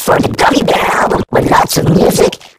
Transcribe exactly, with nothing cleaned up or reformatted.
for the Gummy Bear with lots of music